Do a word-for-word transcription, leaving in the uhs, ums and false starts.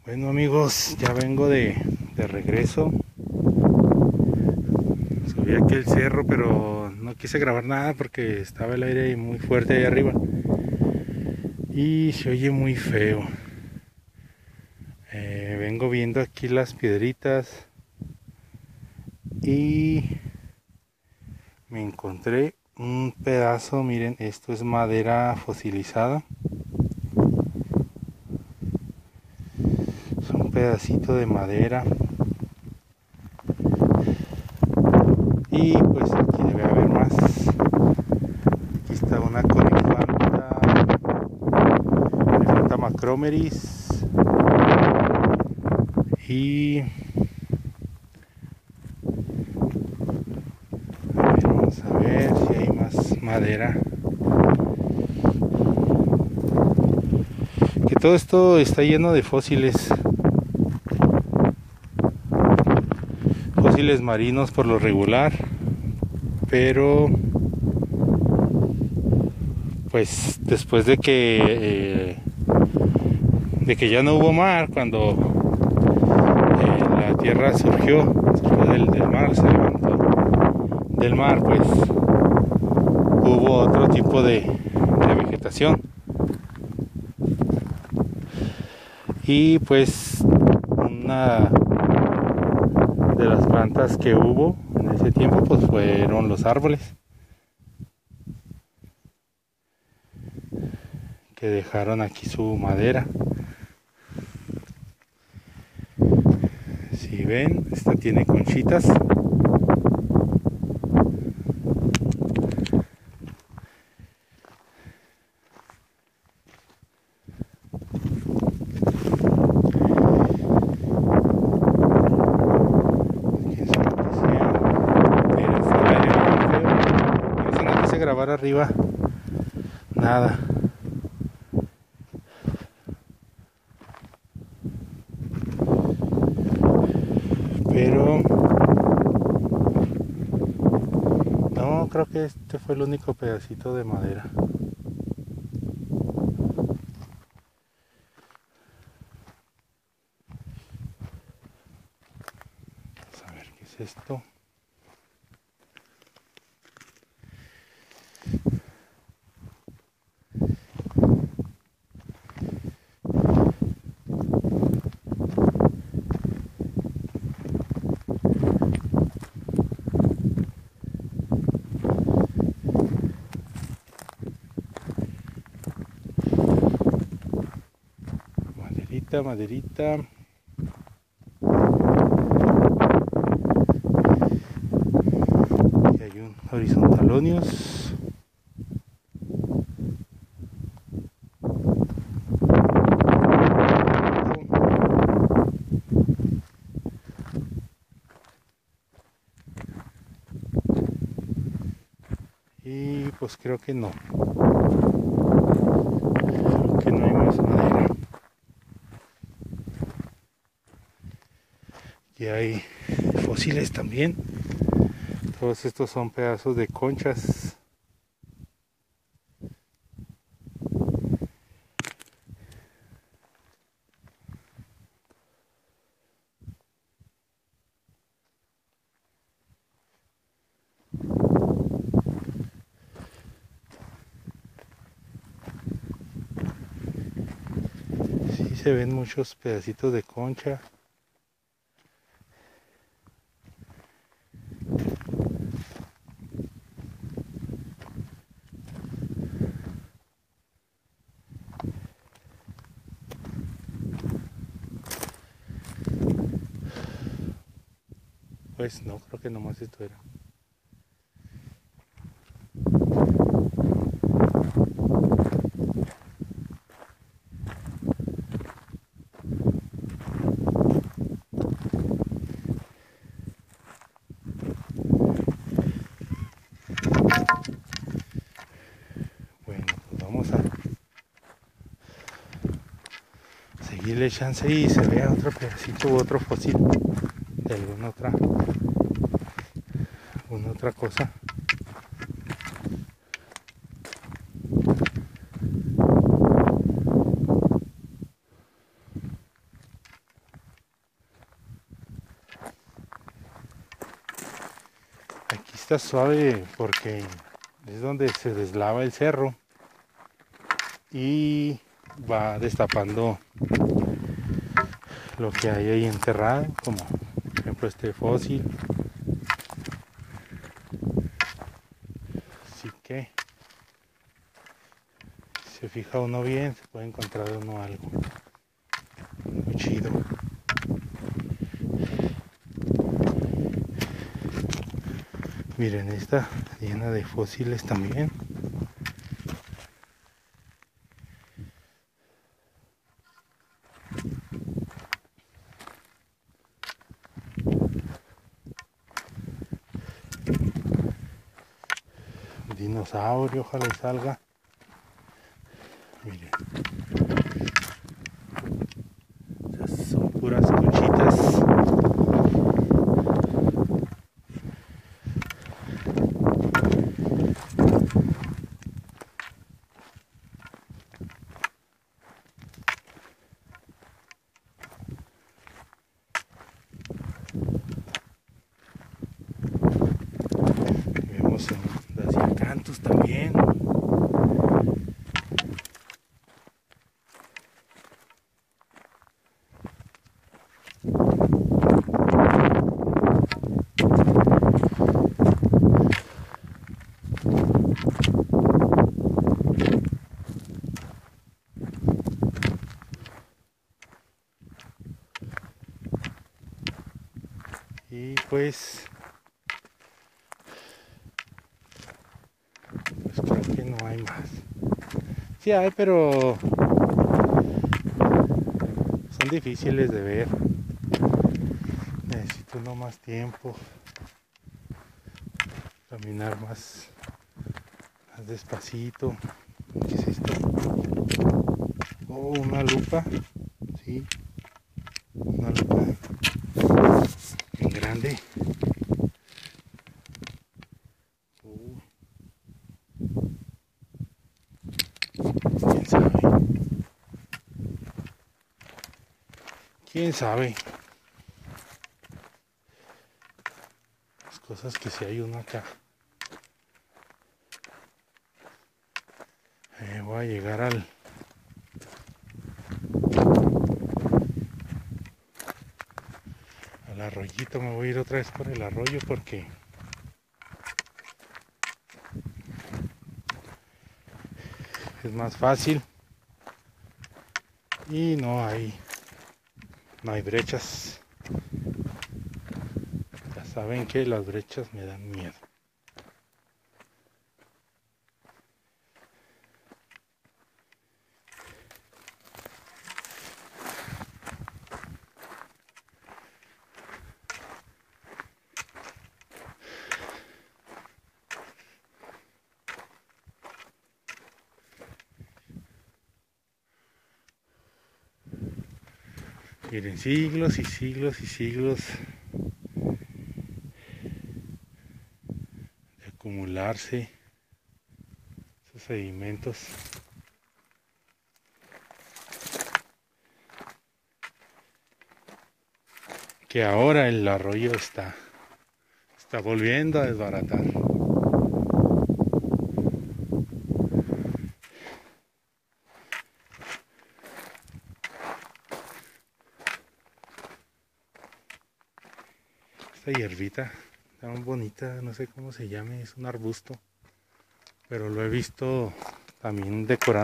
Bueno amigos, ya vengo de, de regreso. Subí aquí el cerro, pero no quise grabar nada porque estaba el aire muy fuerte ahí arriba y se oye muy feo. Eh, vengo viendo aquí las piedritas y me encontré un pedazo. Miren, esto es madera fosilizada. Es un pedacito de madera. Y pues aquí debe haber más. Aquí está una Coryphantha, Coryphantha macromeris. Y a ver, vamos a ver si hay más madera. Que todo esto está lleno de fósiles. Fósiles marinos por lo regular. Pero pues después de que eh, de que ya no hubo mar, cuando eh, la tierra surgió, surgió del, del mar, se levantó del mar, pues hubo otro tipo de, de vegetación y pues una de las plantas que hubo en ese tiempo pues fueron los árboles, que dejaron aquí su madera. Si ven, esta tiene conchitas. Quién sabe qué sea, pero está el aire bien feo. Por eso no quise grabar arriba nada. Pero no, creo que este fue el único pedacito de madera. Vamos a ver qué es esto. Maderita, maderita. Aquí hay un horizontalonius. Y pues creo que no. Creo que no hay más madera. Y hay fósiles también. Todos estos son pedazos de conchas. Sí, se ven muchos pedacitos de concha. Pues no, creo que nomás esto era. Bueno, pues vamos a seguirle chance y se vea otro pedacito u otro fósil de alguna otra, alguna otra cosa. está suave porque es donde se deslava el cerro y va destapando lo que hay ahí enterrado, como por ejemplo este fósil. Así que si se fija uno bien, se puede encontrar uno algo muy chido. Miren, esta llena de fósiles también. Dinosaurio, ojalá y salga. Miren, esas son puras conchitas. Vemos daciacanthus también. Y pues, pues creo que no hay más. Sí hay, pero son difíciles de ver. Necesito no más tiempo, caminar más, más despacito. ¿Qué es esto? Oh, una lupa. Sí, una lupa bien grande. Uh, ¿Quién sabe? ¿Quién sabe? Las cosas que si hay uno acá. Eh, voy a llegar al... al arroyito. Me voy a ir otra vez por el arroyo porque... es más fácil. Y no hay... no hay brechas. Ya saben que las brechas me dan miedo. Miren, siglos y siglos y siglos de acumularse esos sedimentos. Que ahora el arroyo está, está volviendo a desbaratar. Esta hierbita está muy bonita, no sé cómo se llame, es un arbusto, pero lo he visto también decorando